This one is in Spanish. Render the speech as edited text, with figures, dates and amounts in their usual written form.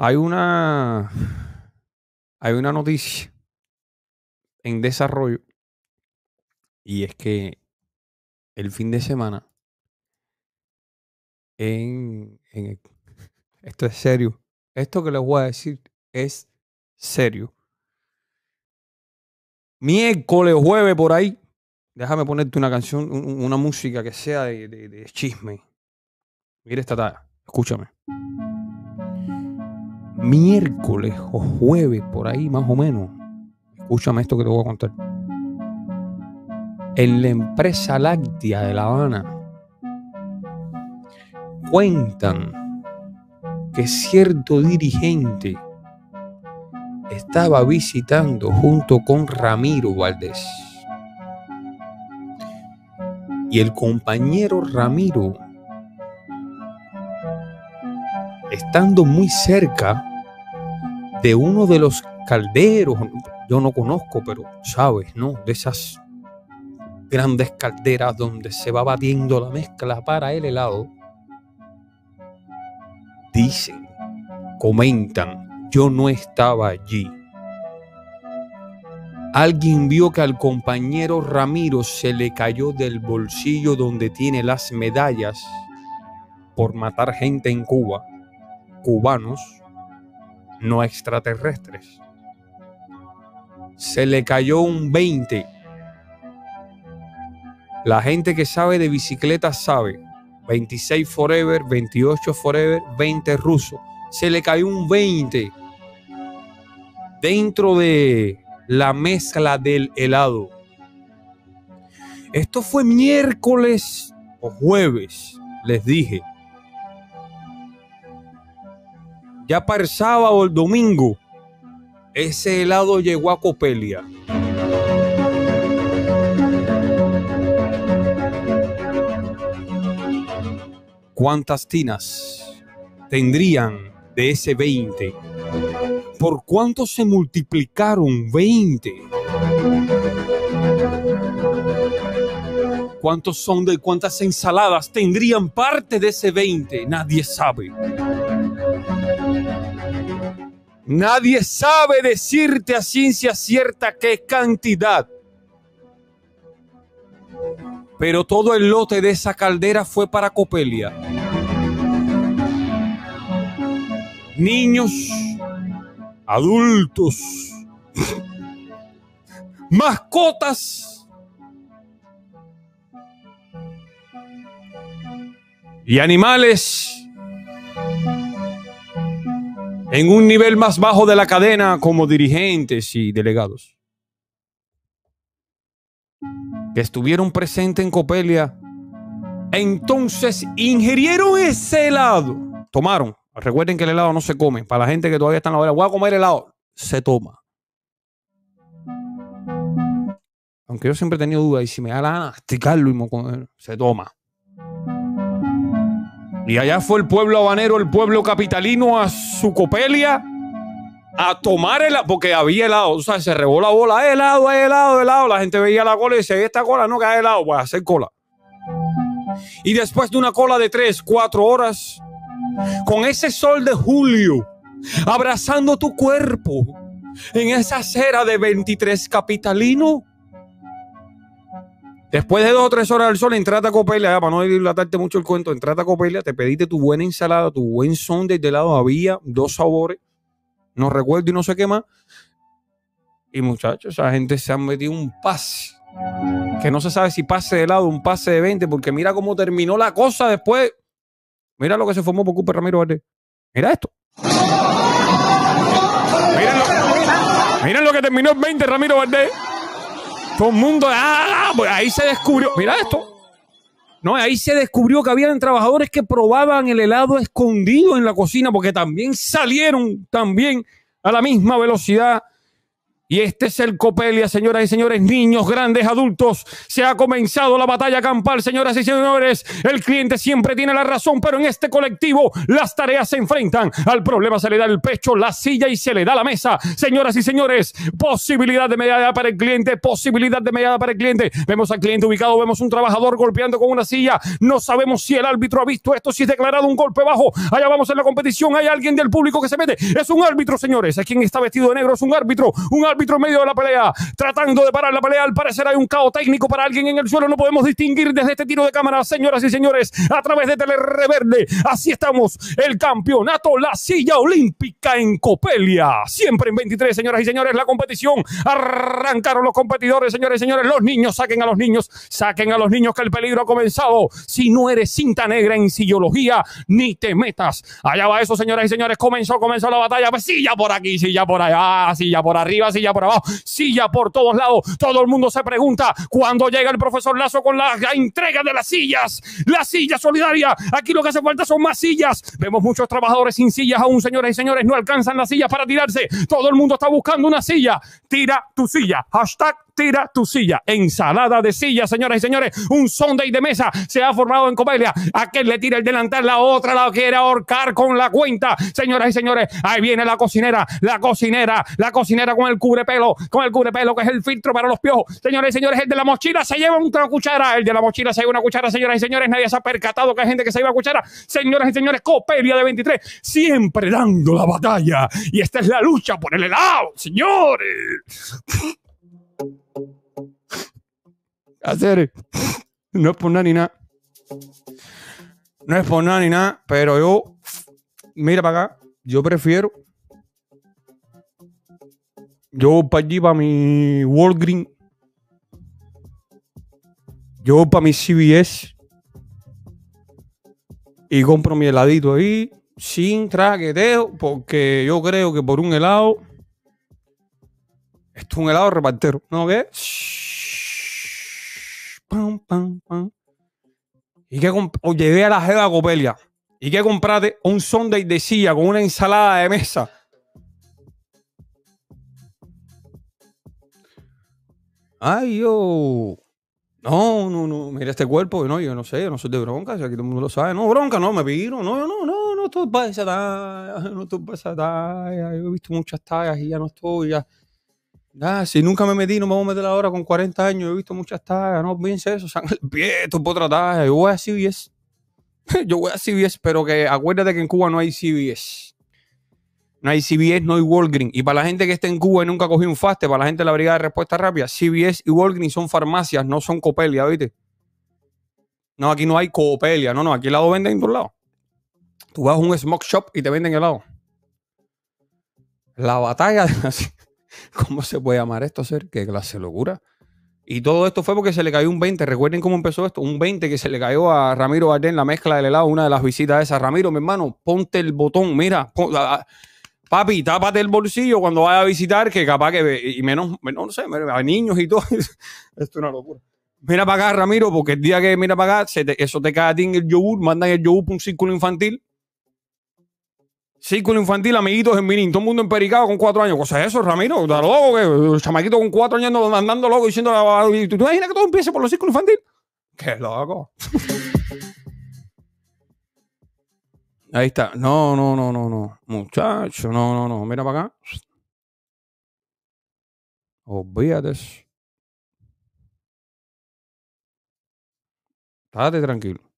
Hay una noticia en desarrollo y es que el fin de semana esto es serio. Esto que les voy a decir es serio. Miércoles, jueves, por ahí. Déjame ponerte una canción, una música que sea de chisme. Mira esta talla, escúchame. Miércoles o jueves, por ahí más o menos. Escúchame esto que te voy a contar. En la empresa láctea de La Habana cuentan que cierto dirigente estaba visitando junto con Ramiro Valdés. Y el compañero Ramiro, estando muy cerca de uno de los calderos, yo no conozco, pero sabes, ¿no? De esas grandes calderas donde se va batiendo la mezcla para el helado. Dicen, comentan, yo no estaba allí. Alguien vio que al compañero Ramiro se le cayó del bolsillo donde tiene las medallas por matar gente en Cuba, cubanos, no extraterrestres. Se le cayó un 20. La gente que sabe de bicicletas sabe. 26 forever, 28 forever, 20 ruso. Se le cayó un 20 dentro de la mezcla del helado. Esto fue miércoles o jueves, les dije. Ya para el sábado o el domingo, ese helado llegó a Copelia. ¿Cuántas tinas tendrían de ese 20? ¿Por cuánto se multiplicaron 20? ¿Cuántas ensaladas tendrían parte de ese 20? Nadie sabe. Nadie sabe decirte a ciencia cierta qué cantidad. Pero todo el lote de esa caldera fue para Copelia. Niños, adultos, mascotas y animales en un nivel más bajo de la cadena como dirigentes y delegados que estuvieron presentes en Copelia, entonces ingirieron ese helado. Tomaron. Recuerden que el helado no se come. Para la gente que todavía está en la hora, voy a comer helado. Se toma. Aunque yo siempre he tenido dudas y si me da la gana masticarlo y comer, se toma. Y allá fue el pueblo habanero, el pueblo capitalino a su Copelia a tomar helado, porque había helado, o sea, se regó la bola, hay helado, hay helado, hay helado. La gente veía la cola y decía, esta cola no, que hay helado, voy a hacer cola. Y después de una cola de 3, 4 horas, con ese sol de julio, abrazando tu cuerpo, en esa acera de 23 capitalino, después de 2 o 3 horas del sol, entraste a Copelia, para no dilatarte mucho el cuento, entraste a Copelia, te pediste tu buena ensalada, tu buen sundae de helado, había 2 sabores, no recuerdo y no sé qué más. Y muchachos, esa gente se han metido un pase, que no se sabe si pase de helado, un pase de 20, porque mira cómo terminó la cosa después. Mira lo que se formó por culpa de Ramiro Valdés. Mira esto. Miren lo que terminó el 20 Ramiro Valdés. Todo el mundo, pues ahí se descubrió. Mira esto. No, ahí se descubrió que habían trabajadores que probaban el helado escondido en la cocina, porque también salieron también a la misma velocidad Y este es el Copelia, señoras y señores, niños, grandes, adultos. Se ha comenzado la batalla campal, señoras y señores. El cliente siempre tiene la razón, pero en este colectivo las tareas se enfrentan. Al problema se le da el pecho, la silla y se le da la mesa. Señoras y señores, posibilidad de medalla para el cliente, posibilidad de medalla para el cliente. Vemos al cliente ubicado, vemos un trabajador golpeando con una silla. No sabemos si el árbitro ha visto esto, si es declarado un golpe bajo. Allá vamos en la competición, hay alguien del público que se mete. Es un árbitro, señores. Es quien está vestido de negro, es un árbitro en medio de la pelea, tratando de parar la pelea. Al parecer hay un caos técnico para alguien en el suelo. No podemos distinguir desde este tiro de cámara, señoras y señores, a través de Telerreverde. Así estamos, el campeonato, la silla olímpica en Copelia. Siempre en 23, señoras y señores, la competición. Arrancaron los competidores, señores y señores. Los niños, saquen a los niños que el peligro ha comenzado. Si no eres cinta negra en sillología, ni te metas. Allá va eso, señoras y señores. Comenzó la batalla. Pues silla por aquí, silla por allá, silla por arriba, silla por abajo, silla por todos lados. Todo el mundo se pregunta cuándo llega el profesor Lazo con la entrega de las sillas. La silla solidaria. Aquí lo que hace falta son más sillas. Vemos muchos trabajadores sin sillas aún, señoras y señores. No alcanzan las sillas para tirarse. Todo el mundo está buscando una silla. Tira tu silla. Hashtag tira tu silla. Ensalada de sillas, señoras y señores. Un Sunday de mesa se ha formado en Copelia. Aquel le tira el delantal, la otra la quiere ahorcar con la cuenta. Señoras y señores, ahí viene la cocinera con el cubrepelo, que es el filtro para los piojos. Señoras y señores, el de la mochila se lleva una cuchara. Señoras y señores, nadie se ha percatado que hay gente que se lleva cuchara. Señoras y señores, Copelia de 23, siempre dando la batalla. Y esta es la lucha por el helado, señores. Hacer, no es por nada ni nada. No es por nada ni nada, pero yo, mira para acá, yo prefiero. Yo para allí, para mi Walgreens. Yo para mi CVS. Y compro mi heladito ahí, sin traqueteo, porque yo creo que por un helado. Esto es un helado repartero, ¿no? ¿Qué? Pam, pam, pam. Y que llegué a la jeva Copelia. Y que comprate un sundae de silla con una ensalada de mesa. Ay, yo. No. Mira este cuerpo. No, yo no sé, yo no soy de bronca. Si aquí todo el mundo lo sabe. No, bronca, no, me piro. No estoy para esa talla. No estoy para esa talla. Yo he visto muchas tallas y ya no estoy. Ya. Si nunca me metí, no me voy a meter ahora con 40 años. He visto muchas tallas. No, piense eso. Sangre el pie, esto es por otra talla. Yo voy a CVS. Yo voy a CVS, pero que acuérdate que en Cuba no hay CVS. No hay CVS, no hay Walgreens. Y para la gente que está en Cuba y nunca cogió un FASTE, para la gente de la Brigada de Respuesta Rápida, CVS y Walgreens son farmacias, no son Copelia, ¿viste? No, aquí no hay Copelia. No, aquí helado venden en todos lados. Tú vas a un smoke shop y te venden helado. La batalla de la... ¿Cómo se puede llamar esto, ser? Qué clase de locura. Y todo esto fue porque se le cayó un 20. Recuerden cómo empezó esto. Un 20 que se le cayó a Ramiro Bardén, la mezcla del helado, una de las visitas esas. Ramiro, mi hermano, ponte el botón. Mira, papi, tápate el bolsillo cuando vaya a visitar, que capaz que... Y menos no sé, a niños y todo. Esto es una locura. Mira para acá, Ramiro, porque el día que mira para acá, eso te cae a ti en el yogur. Mandan el yogur por un círculo infantil. Círculo infantil, amiguitos en Minin, todo el mundo empericado con 4 años. ¿Cosa es eso, Ramiro? ¿Está loco? El chamaquito con 4 años andando loco diciendo... ¿Tú te imaginas que todo empiece por los círculos infantiles? ¡Qué loco! Ahí está. No. Muchacho, no. Mira para acá. Olvídate. Estate tranquilo.